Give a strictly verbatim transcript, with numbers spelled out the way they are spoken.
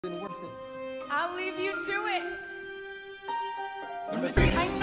been worth it. I'll leave you to it. Number three. I